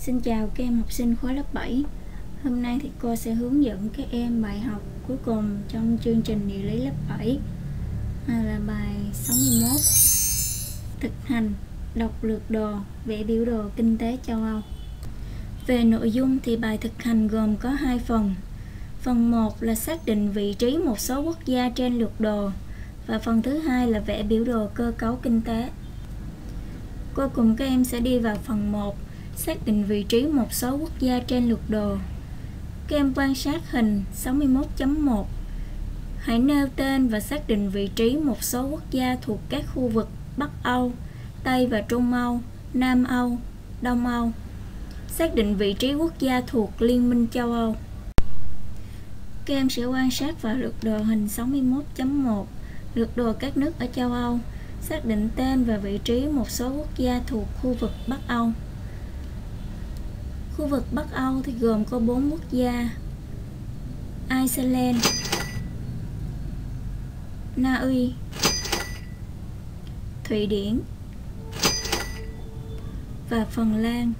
Xin chào các em học sinh khối lớp 7. Hôm nay thì cô sẽ hướng dẫn các em bài học cuối cùng trong chương trình địa lý lớp 7 là bài 61. Thực hành đọc lược đồ, vẽ biểu đồ kinh tế châu Âu. Về nội dung thì bài thực hành gồm có 2 phần. Phần 1 là xác định vị trí một số quốc gia trên lược đồ và phần thứ hai là vẽ biểu đồ cơ cấu kinh tế. Cô cùng các em sẽ đi vào phần 1, xác định vị trí một số quốc gia trên lược đồ. Các em quan sát hình 61.1. Hãy nêu tên và xác định vị trí một số quốc gia thuộc các khu vực Bắc Âu, Tây và Trung Âu, Nam Âu, Đông Âu. Xác định vị trí quốc gia thuộc Liên minh châu Âu. Các em sẽ quan sát vào lược đồ hình 61.1, lược đồ các nước ở châu Âu. Xác định tên và vị trí một số quốc gia thuộc khu vực Bắc Âu. Khu vực Bắc Âu thì gồm có 4 quốc gia: Iceland, Na Uy, Thụy Điển và Phần Lan.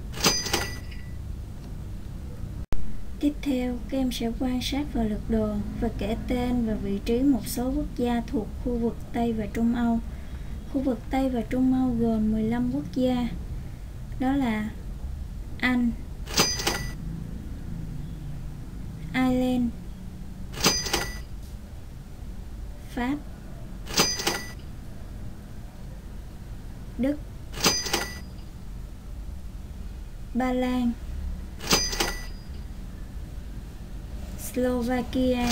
Tiếp theo, các em sẽ quan sát vào lược đồ và kể tên và vị trí một số quốc gia thuộc khu vực Tây và Trung Âu. Khu vực Tây và Trung Âu gồm 15 quốc gia, đó là Anh, Ireland, Pháp, Đức, Ba Lan, Slovakia,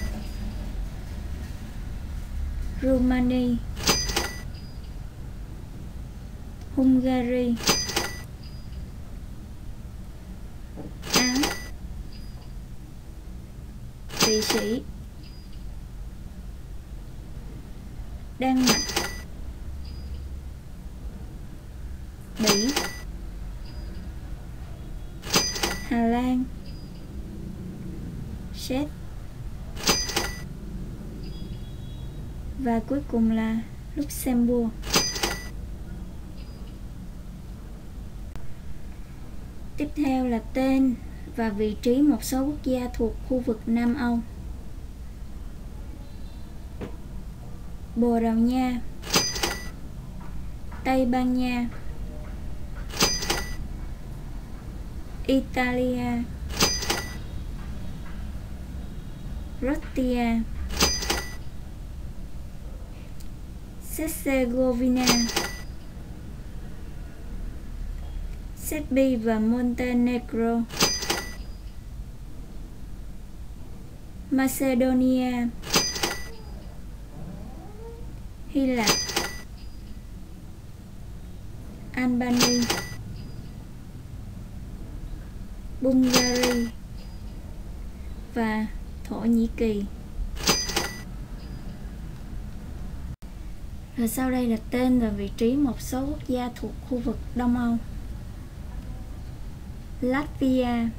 Romania, Hungary, Áo, Thụy Sĩ, Đan Mạch, Bỉ, Hà Lan, Séc và cuối cùng là Luxembourg. Tiếp theo là tên và vị trí một số quốc gia thuộc khu vực Nam Âu: Bồ Đào Nha, Tây Ban Nha, Italia, Croatia, Herzegovina, Serbia và Montenegro, Macedonia, Hy Lạp, Albania, Bulgaria và Thổ Nhĩ Kỳ. Rồi sau đây là tên và vị trí một số quốc gia thuộc khu vực Đông Âu: Latvia,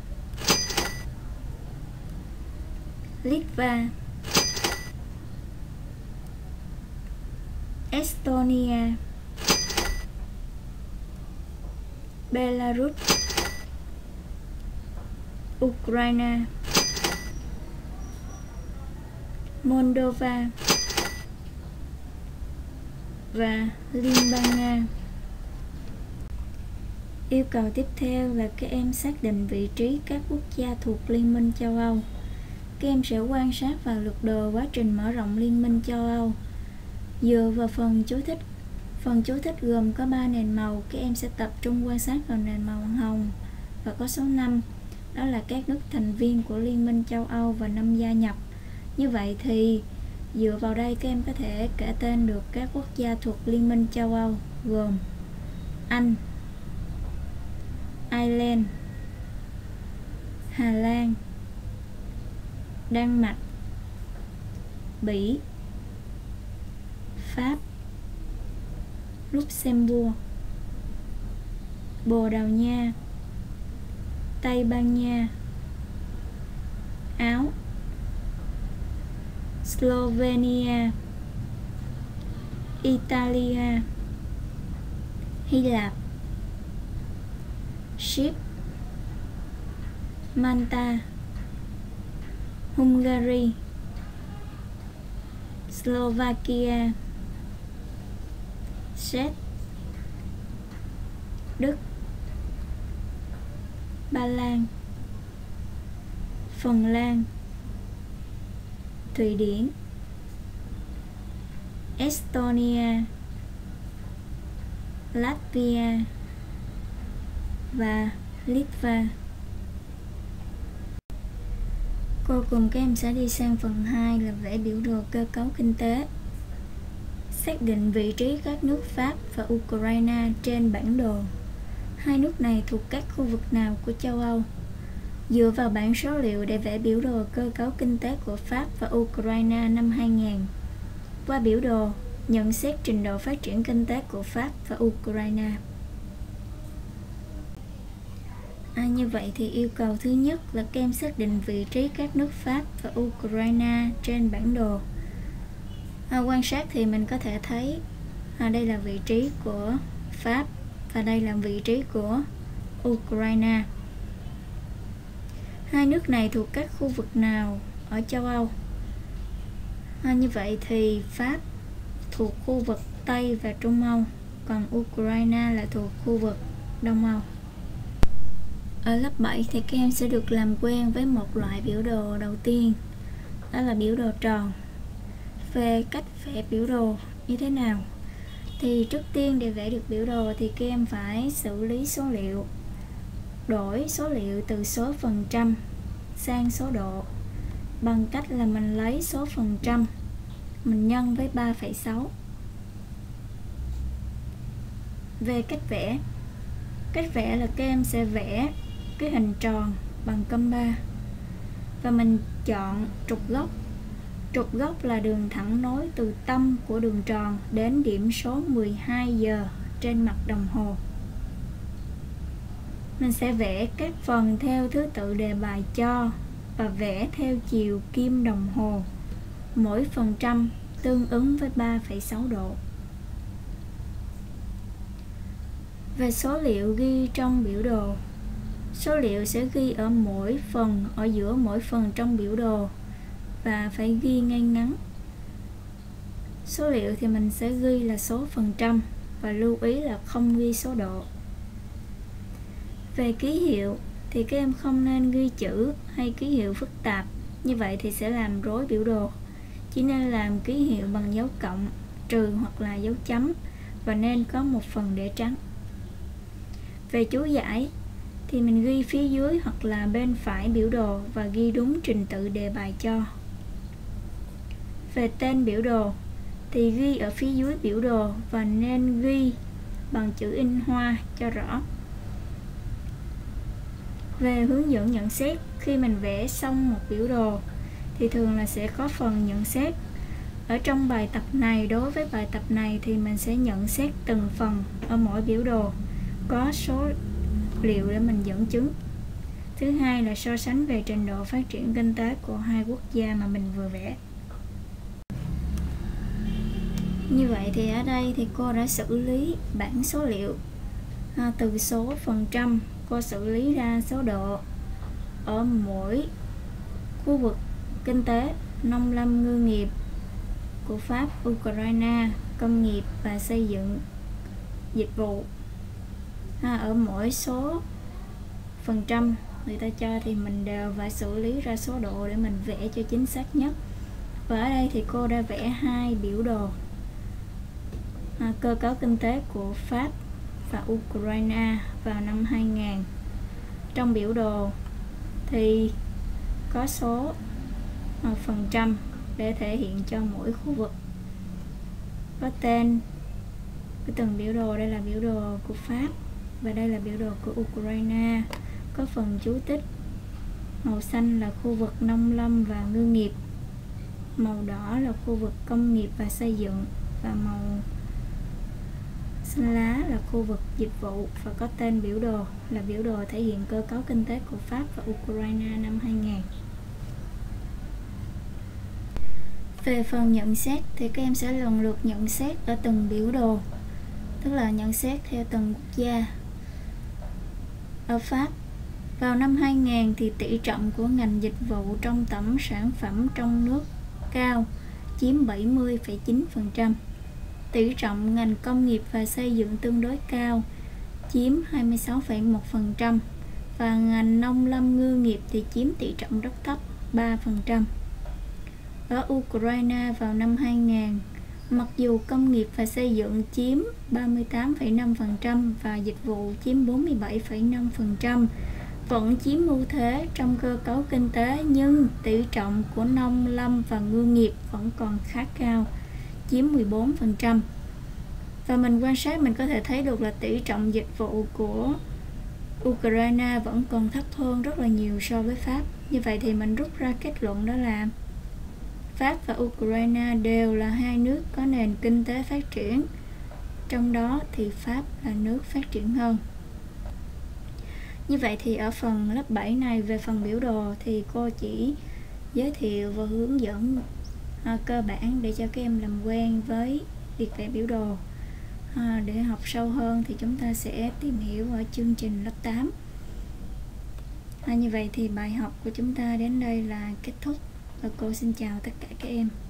Litva, Estonia, Belarus, Ukraine, Moldova và Liên bang Nga. Yêu cầu tiếp theo là các em xác định vị trí các quốc gia thuộc Liên minh châu Âu. Các em sẽ quan sát vào lược đồ quá trình mở rộng Liên minh châu Âu. Dựa vào phần chú thích. Phần chú thích gồm có 3 nền màu. Các em sẽ tập trung quan sát vào nền màu hồng và có số 5. Đó là các nước thành viên của Liên minh châu Âu và năm gia nhập. Như vậy thì dựa vào đây các em có thể kể tên được các quốc gia thuộc Liên minh châu Âu gồm Anh, Ireland, Hà Lan, Đan Mạch, Bỉ, Pháp, Luxembourg, Bồ Đào Nha, Tây Ban Nha, Áo, Slovenia, Italia, Hy Lạp, Ship Malta, Hungary, Slovakia, Séc, Đức, Ba Lan, Phần Lan, Thụy Điển, Estonia, Latvia và Litva. Cô cùng các em sẽ đi sang phần 2 là vẽ biểu đồ cơ cấu kinh tế. Xác định vị trí các nước Pháp và Ukraine trên bản đồ. Hai nước này thuộc các khu vực nào của châu Âu? Dựa vào bảng số liệu để vẽ biểu đồ cơ cấu kinh tế của Pháp và Ukraine năm 2000. Qua biểu đồ, nhận xét trình độ phát triển kinh tế của Pháp và Ukraine. Như vậy thì yêu cầu thứ nhất là các em xác định vị trí các nước Pháp và Ukraine trên bản đồ. Quan sát thì mình có thể thấy đây là vị trí của Pháp và đây là vị trí của Ukraine. Hai nước này thuộc các khu vực nào ở châu Âu? Như vậy thì Pháp thuộc khu vực Tây và Trung Âu, còn Ukraine là thuộc khu vực Đông Âu. Ở lớp 7 thì các em sẽ được làm quen với một loại biểu đồ đầu tiên, đó là biểu đồ tròn. Về cách vẽ biểu đồ như thế nào? Thì trước tiên để vẽ được biểu đồ thì các em phải xử lý số liệu, đổi số liệu từ số phần trăm sang số độ bằng cách là mình lấy số phần trăm mình nhân với 3,6. Về cách vẽ là các em sẽ vẽ cái hình tròn bằng cơm 3 và mình chọn trục góc. Trục góc là đường thẳng nối từ tâm của đường tròn đến điểm số 12 giờ trên mặt đồng hồ. Mình sẽ vẽ các phần theo thứ tự đề bài cho và vẽ theo chiều kim đồng hồ. Mỗi phần trăm tương ứng với 3,6 độ. Về số liệu ghi trong biểu đồ, số liệu sẽ ghi ở mỗi phần, ở giữa mỗi phần trong biểu đồ và phải ghi ngay ngắn. Số liệu thì mình sẽ ghi là số phần trăm và lưu ý là không ghi số độ. Về ký hiệu thì các em không nên ghi chữ hay ký hiệu phức tạp, như vậy thì sẽ làm rối biểu đồ. Chỉ nên làm ký hiệu bằng dấu cộng, trừ hoặc là dấu chấm và nên có một phần để trắng. Về chú giải thì mình ghi phía dưới hoặc là bên phải biểu đồ và ghi đúng trình tự đề bài cho. Về tên biểu đồ thì ghi ở phía dưới biểu đồ và nên ghi bằng chữ in hoa cho rõ. Về hướng dẫn nhận xét, khi mình vẽ xong một biểu đồ thì thường là sẽ có phần nhận xét. Ở trong bài tập này, đối với bài tập này thì mình sẽ nhận xét từng phần ở mỗi biểu đồ, có số liệu để mình dẫn chứng. Thứ hai là so sánh về trình độ phát triển kinh tế của hai quốc gia mà mình vừa vẽ. Như vậy thì ở đây thì cô đã xử lý bảng số liệu. Từ số phần trăm cô xử lý ra số độ ở mỗi khu vực kinh tế: nông lâm ngư nghiệp của Pháp, Ukraine, công nghiệp và xây dựng, dịch vụ. Ở mỗi số phần trăm người ta cho thì mình đều phải xử lý ra số độ để mình vẽ cho chính xác nhất. Và ở đây thì cô đã vẽ hai biểu đồ cơ cấu kinh tế của Pháp và Ukraine vào năm 2000. Trong biểu đồ thì có số phần trăm để thể hiện cho mỗi khu vực, có tên của từng biểu đồ. Đây là biểu đồ của Pháp và đây là biểu đồ của Ukraine. Có phần chú tích. Màu xanh là khu vực nông lâm và ngư nghiệp, màu đỏ là khu vực công nghiệp và xây dựng, và màu xanh lá là khu vực dịch vụ. Và có tên biểu đồ là biểu đồ thể hiện cơ cấu kinh tế của Pháp và Ukraine năm 2000. Về phần nhận xét thì các em sẽ lần lượt nhận xét ở từng biểu đồ, tức là nhận xét theo từng quốc gia. Ở Pháp Vào năm 2000 thì tỷ trọng của ngành dịch vụ trong tổng sản phẩm trong nước cao, chiếm 70,9%. Tỷ trọng ngành công nghiệp và xây dựng tương đối cao, chiếm 26,1%. Và ngành nông lâm ngư nghiệp thì chiếm tỷ trọng rất thấp, 3%. Ở Ukraine vào năm 2000, mặc dù công nghiệp và xây dựng chiếm 38,5% và dịch vụ chiếm 47,5%, vẫn chiếm ưu thế trong cơ cấu kinh tế, nhưng tỷ trọng của nông lâm và ngư nghiệp vẫn còn khá cao, chiếm 14%. Và mình quan sát mình có thể thấy được là tỷ trọng dịch vụ của Ukraine vẫn còn thấp hơn rất là nhiều so với Pháp. Như vậy thì mình rút ra kết luận đó là Pháp và Ukraine đều là hai nước có nền kinh tế phát triển, trong đó thì Pháp là nước phát triển hơn. Như vậy thì ở phần lớp 7 này về phần biểu đồ thì cô chỉ giới thiệu và hướng dẫn cơ bản để cho các em làm quen với việc vẽ biểu đồ. Để học sâu hơn thì chúng ta sẽ tìm hiểu ở chương trình lớp 8. Như vậy thì bài học của chúng ta đến đây là kết thúc và cô xin chào tất cả các em.